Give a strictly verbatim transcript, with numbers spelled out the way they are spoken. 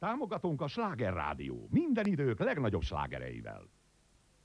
Támogatónk a Sláger Rádió. Minden idők legnagyobb slágereivel.